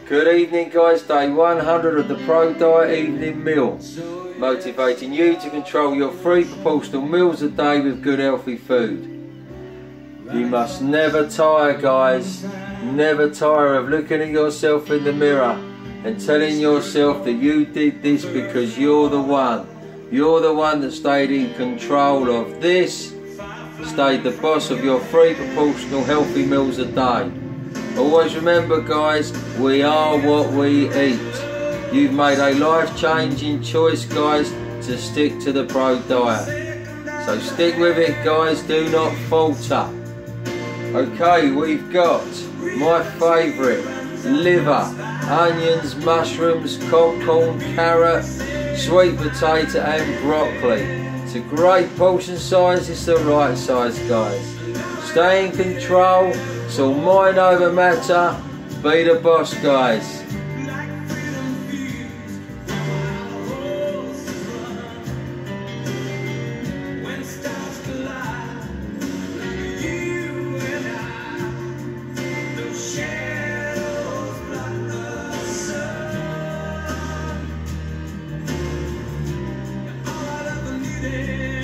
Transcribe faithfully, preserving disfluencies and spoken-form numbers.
Good evening guys, day one hundred of the Prodiet evening meal. Motivating you to control your three proportional meals a day with good healthy food. You must never tire guys, never tire of looking at yourself in the mirror and telling yourself that you did this because you're the one. You're the one that stayed in control of this, stayed the boss of your three proportional healthy meals a day. Always remember guys, we are what we eat. You've made a life-changing choice guys to stick to the Prodiet. So stick with it guys, do not falter. Okay, we've got my favourite, liver, onions, mushrooms, popcorn, carrot, sweet potato and broccoli. It's a great portion size, it's the right size guys. Stay in control, it's all mind over matter, be the boss guys. Yeah.